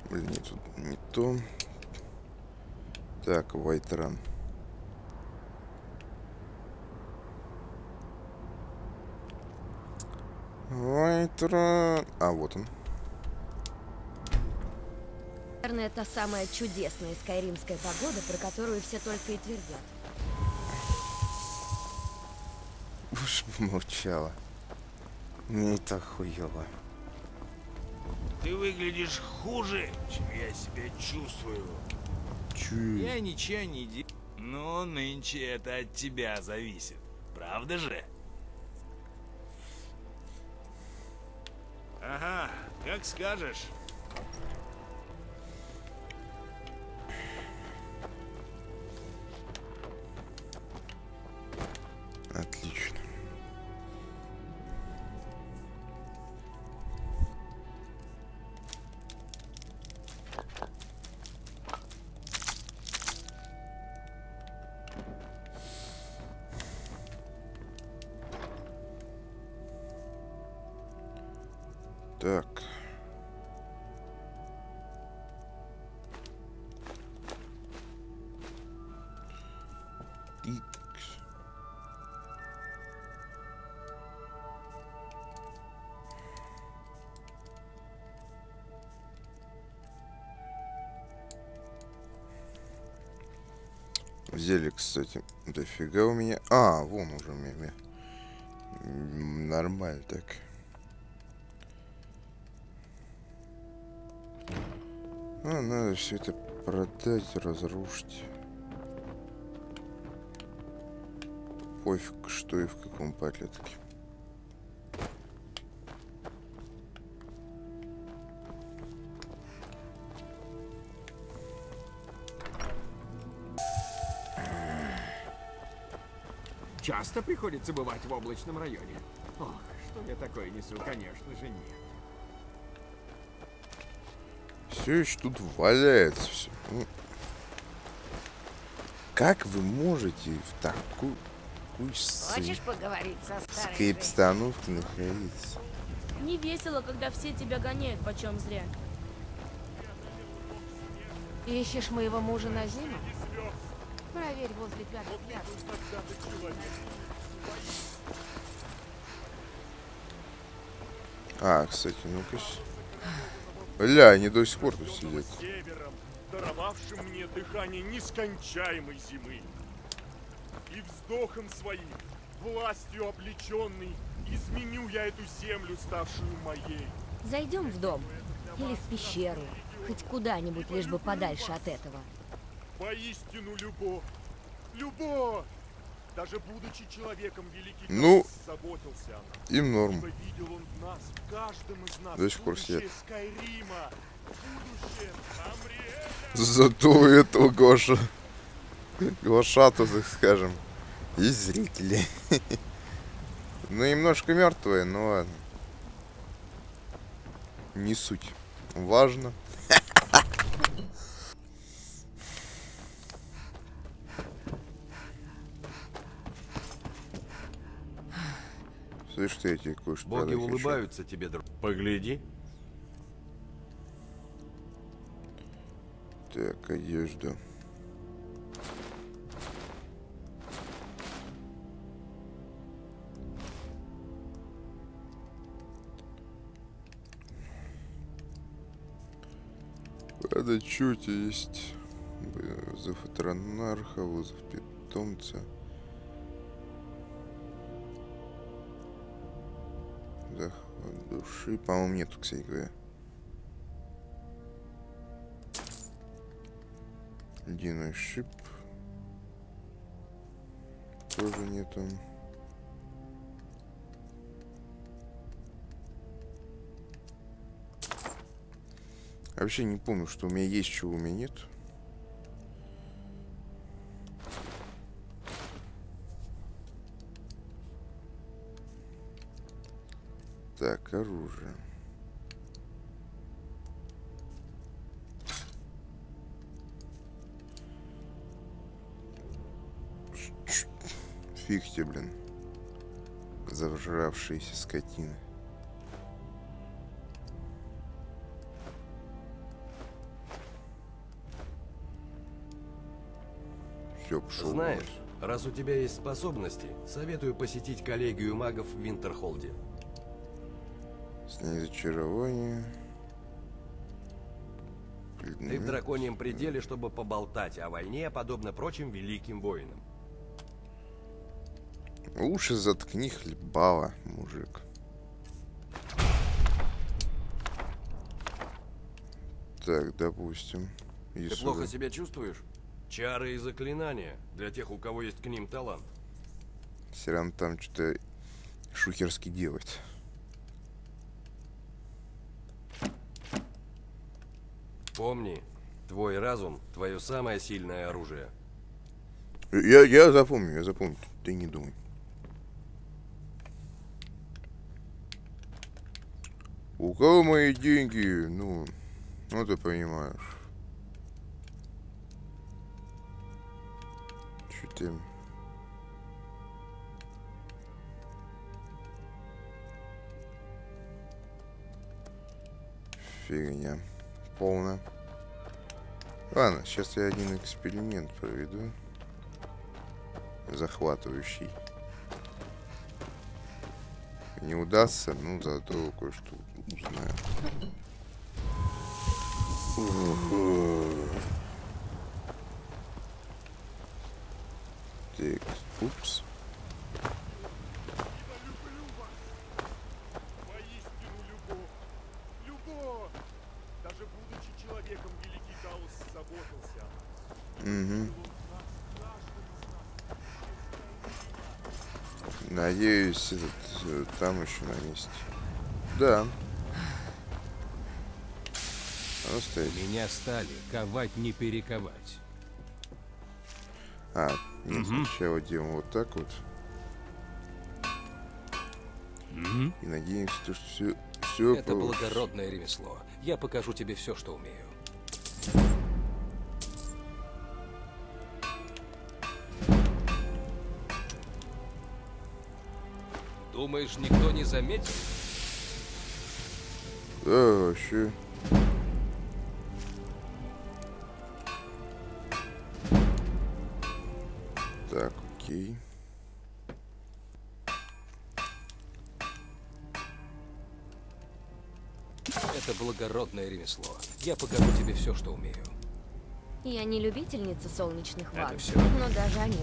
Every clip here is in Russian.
Блин, нет, тут не то. Так, White Run. White Run. А, вот он. Наверное, это самая чудесная скайримская погода, про которую все только и твердят. Уж молчала. Мне это хуёво. Ты выглядишь хуже, чем я себя чувствую. Чё? Я ничего не делаю. Но нынче это от тебя зависит. Правда же? Ага, как скажешь. Отлично. Так. Икс. Зелье, кстати, дофига у меня. А, вон уже у меня. Нормально так. А, надо все это продать, разрушить. Пофиг, что и в каком подлетке. Часто приходится бывать в облачном районе? Ох, что я такое несу, конечно же, нет. Все еще тут валяется все. Ну, как вы можете в такую Хочешь поговорить со старой скейп-становке находиться? Не весело, когда все тебя гоняют почем зря. Ищешь моего мужа на зиму? Проверь возле пятых пятых. А, кстати, ну-ка. Бля, они до сих пор тут сидят. Севером, даровавшим мне дыхание нескончаемой зимы. И вздохом своим, властью облеченный, изменю я эту землю, ставшую моей. Зайдем в дом или в пещеру, хоть куда-нибудь, лишь бы подальше от этого. Поистину любовь, любовь! Даже будучи человеком, великий Ну, Ганс заботился о нас. им норм. Ибо видел он в нас, в каждом из нас, До сих пор будущее сидят. Скайрима, будущее Амриэля. Зато у этого Глашату, так скажем, есть зрители. Ну, немножко мертвые, но ладно. Не суть. Важно. Слышь, что я тебе кое-что Боги продать хочу. улыбаются тебе, друг. Погляди. Так, одежда. Ладно, что у тебя есть? Вызов от ранарха, вызов питомца. Захват души. По-моему, нету, кстати говоря. Ледяной шип. Тоже нету. Я вообще не помню, что у меня есть, чего у меня нет. Так, оружие. Фиг тебе, блин. Зажравшиеся скотины. Все, пошел. Знаешь, раз у тебя есть способности, советую посетить коллегию магов в Винтерхолде. Снять зачарование. Ты в драконьем пределе, чтобы поболтать о войне, подобно прочим великим воинам. Лучше заткни хлебала, мужик. Так, допустим. И Ты сюда. плохо себя чувствуешь? Чары и заклинания для тех, у кого есть к ним талант. Все равно там что-то шухерски делать. Помни, твой разум – твое самое сильное оружие. Я запомню, Ты не думай. У кого мои деньги? Ну ты понимаешь. Чё ты? Фигня. Полная. Ладно, сейчас я один эксперимент проведу. Захватывающий. Не удастся, ну зато кое-что узнаю. Так, упс. Воистину любовь. Любовь! Даже будучи человеком, великий Даус заботился о нас. Угу. Каждый из нас. Надеюсь, там еще на месте. Да. Оно стоит. Меня стали ковать не перековать. А, нет, сначала делаем вот так вот. И надеемся, что все Это благородное ремесло. Я покажу тебе все, что умею. Думаешь, никто не заметил? Да, вообще. Так, окей. Это благородное ремесло. Я покажу тебе все, что умею. Я не любительница солнечных Это ванн, всё? но даже они.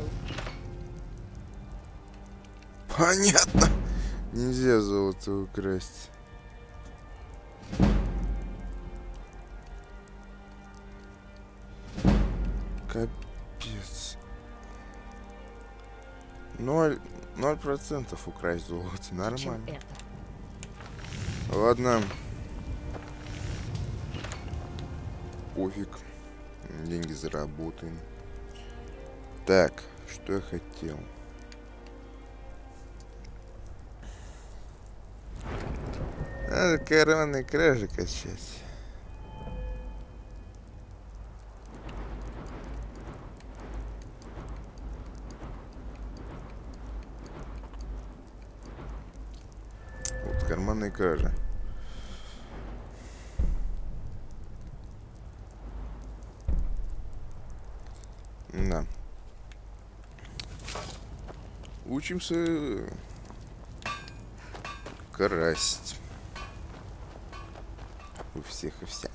Понятно. Нельзя золото украсть. Капец. 0% украсть золото. Чем Нормально. это? Ладно. Пофиг. Деньги заработаем. Так, что я хотел? Надо коронные кражи качать. Вот карманные кражи. Да. Учимся красть. У всех и вся.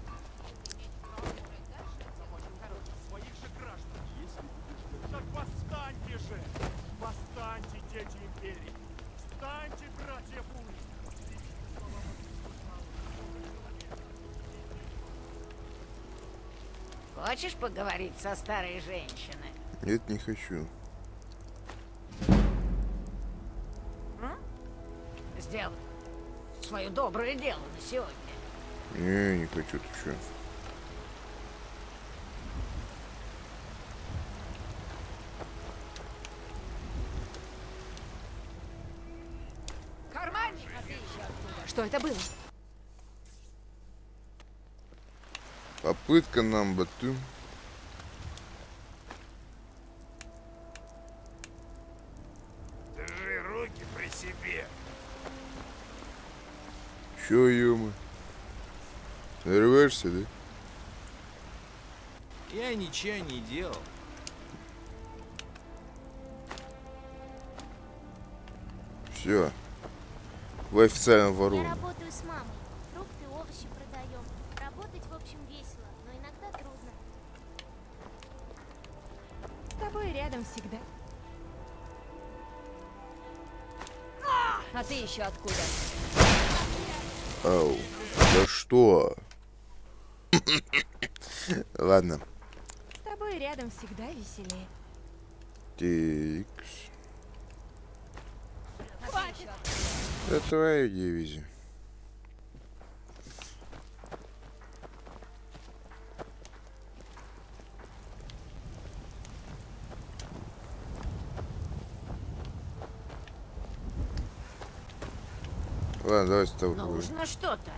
Своих же граждан, если будешь. Так восстаньте же! Восстаньте, дети империи! Встаньте, братья Бури! Хочешь поговорить со старой женщиной? Нет, не хочу. Сделай свое доброе дело на сегодня. Не хочу, ты чё? Карманник, а ты еще оттуда. Что это было? Попытка нам бату. Держи руки при себе. Чё, ёма? Нарываешься, да? Я ничего не делал. Все. Вы официально Я ворон. работаю с мамой. Фрукты, овощи продаем. Работать, в общем, весело, но иногда трудно. С тобой рядом всегда. А ты еще откуда? Ау. Да что? Ладно. С тобой рядом всегда веселее. Тикс. Хватит! Это твоя дивизия. Ладно, давай с тобой. Нужно что-то.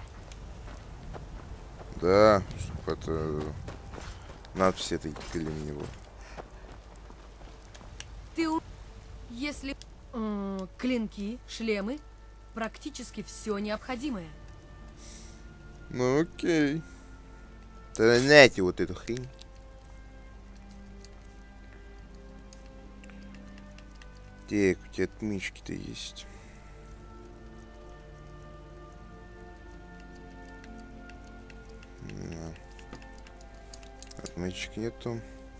Да, чтоб это... Надпись этой клем него. Если клинки, шлемы, практически все необходимое. Ну окей. Тогда нате вот эту хрень. Так, у тебя отмычки-то есть. Да. Отмычек нету.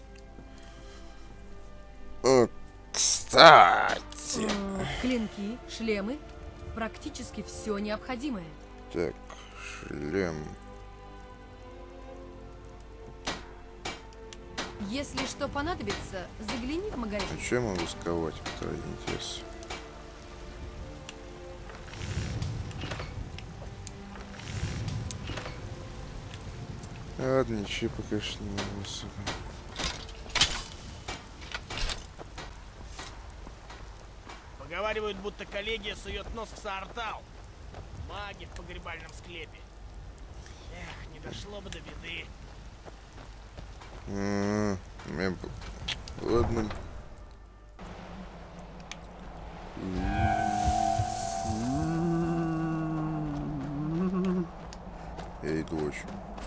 О, кстати. Клинки, шлемы, практически все необходимое. Так, шлем. Если что понадобится, загляни в магазин. А что я могу сковать? Это ради интереса. Ладно, ничего пока что не могу особо. Поговаривают, будто коллегия сует нос в Саартау. Маги в погребальном склепе. Эх, не дошло бы до беды. Ладно. Я иду очень.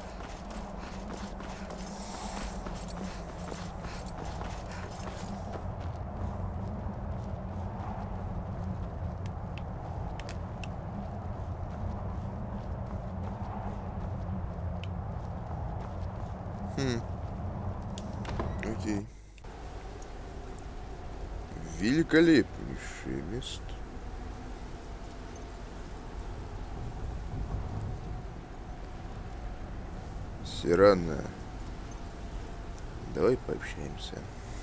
Окей. Великолепнейшее место. Сирана. Давай пообщаемся.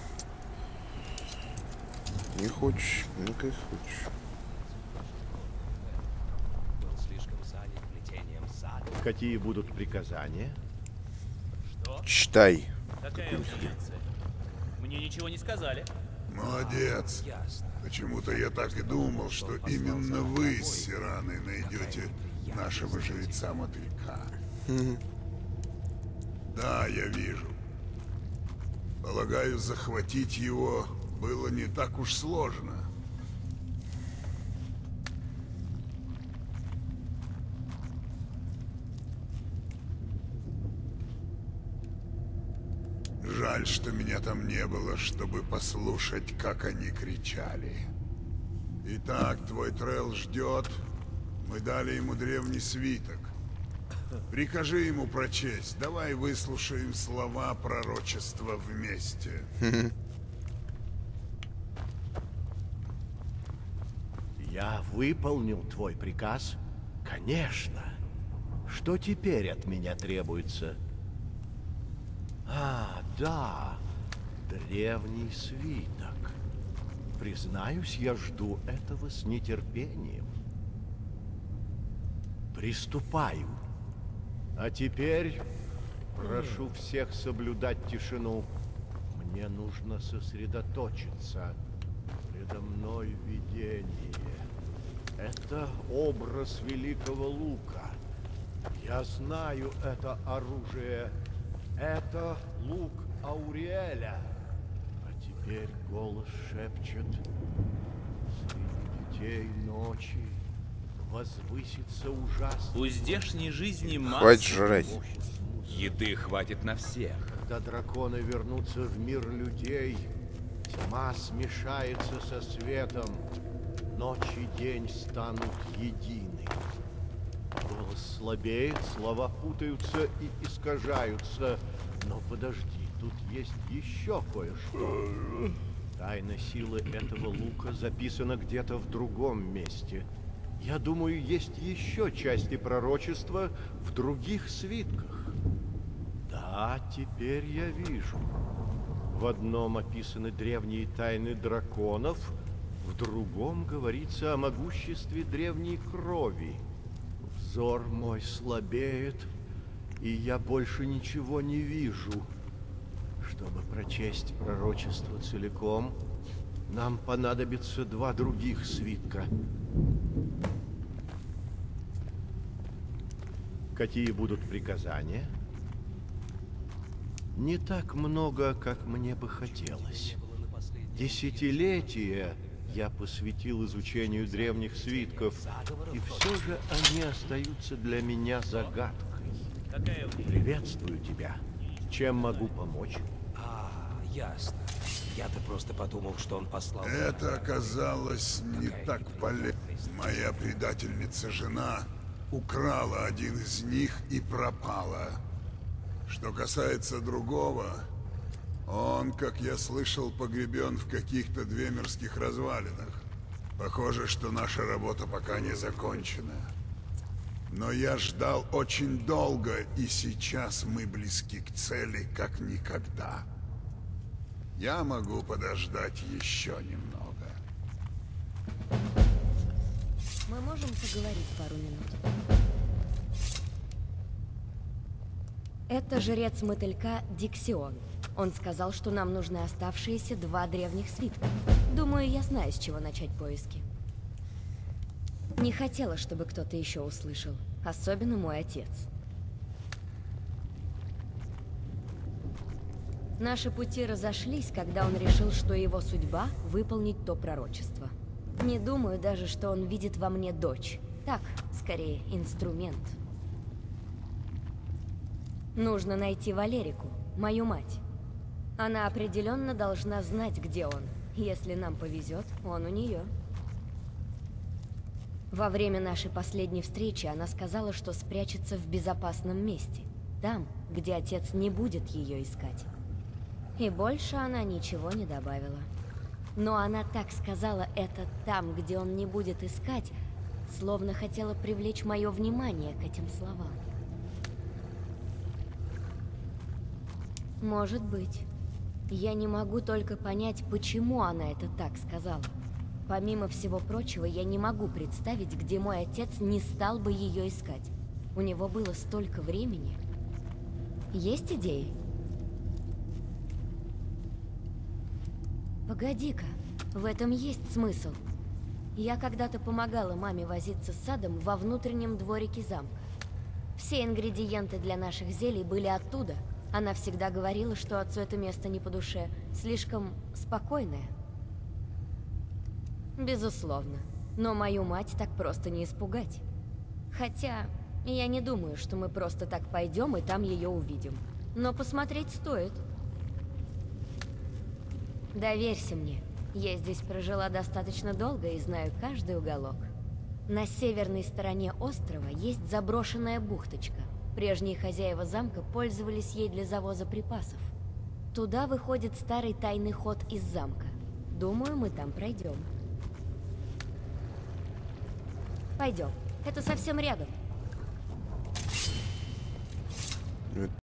Не хочешь? Ну как хочешь. Был слишком занят плетением сада. Какие будут приказания? Читай. Какая аудиенция? Мне ничего не сказали. Молодец. Почему-то я так и думал, что именно вы с Сираной найдете нашего жреца-мотылька. Да, я вижу. Полагаю, захватить его было не так уж сложно. Жаль, что меня там не было, чтобы послушать, как они кричали. Итак, твой Трелл ждет. Мы дали ему древний свиток. Прикажи ему прочесть. Давай выслушаем слова пророчества вместе. Я выполнил твой приказ? Конечно. Что теперь от меня требуется? А, да, древний свиток. Признаюсь, я жду этого с нетерпением. Приступаю. А теперь прошу всех соблюдать тишину. Мне нужно сосредоточиться. Предо мной видение. Это образ великого лука. Я знаю это оружие. Это лук Ауриэля. А теперь голос шепчет. Среди детей ночи возвысится ужасно. У здешней жизни масса. Хватит жрать. Еды хватит на всех. Когда драконы вернутся в мир людей, тьма смешается со светом. Ночь и день станут едины. Голос слабеет, слова путаются и искажаются. Но подожди, тут есть еще кое-что. Тайна силы этого лука записана где-то в другом месте. Я думаю, есть еще части пророчества в других свитках. Да, теперь я вижу. В одном описаны древние тайны драконов, в другом говорится о могуществе древней крови. Взор мой слабеет, и я больше ничего не вижу. Чтобы прочесть пророчество целиком, нам понадобится 2 других свитка. Какие будут приказания? Не так много, как мне бы хотелось. Десятилетия я посвятил изучению древних свитков, и все же они остаются для меня загадкой. Приветствую тебя. Чем могу помочь? Ясно. Я-то просто подумал, что он послал... Это оказалось не так полезно. Моя предательница-жена украла один из них и пропала. Что касается другого, он, как я слышал, погребен в каких-то двемерских развалинах. Похоже, что наша работа пока не закончена. Но я ждал очень долго, и сейчас мы близки к цели, как никогда. Я могу подождать еще немного. Мы можем поговорить пару минут? Это жрец мотылька Диксион. Он сказал, что нам нужны оставшиеся 2 древних свитка. Думаю, я знаю, с чего начать поиски. Не хотела, чтобы кто-то еще услышал. Особенно мой отец. Наши пути разошлись, когда он решил, что его судьба — выполнить то пророчество. Не думаю даже, что он видит во мне дочь. Так, скорее, инструмент. Нужно найти Валерику, мою мать. Она определенно должна знать, где он. Если нам повезет, он у нее. Во время нашей последней встречи она сказала, что спрячется в безопасном месте. Там, где отец не будет ее искать. И больше она ничего не добавила. Но она так сказала это там, где он не будет искать, словно хотела привлечь мое внимание к этим словам. Может быть. Я не могу только понять, почему она это так сказала. Помимо всего прочего, я не могу представить, где мой отец не стал бы ее искать. У него было столько времени. Есть идеи? Погоди-ка, в этом есть смысл. Я когда-то помогала маме возиться с садом во внутреннем дворике замка. Все ингредиенты для наших зелий были оттуда. Она всегда говорила, что отцу это место не по душе, слишком спокойное. Безусловно. Но мою мать так просто не испугать. Хотя, я не думаю, что мы просто так пойдем и там ее увидим. Но посмотреть стоит. Доверься мне. Я здесь прожила достаточно долго и знаю каждый уголок. На северной стороне острова есть заброшенная бухточка. Прежние хозяева замка пользовались ей для завоза припасов. Туда выходит старый тайный ход из замка. Думаю, мы там пройдем. Пойдем. Это совсем рядом.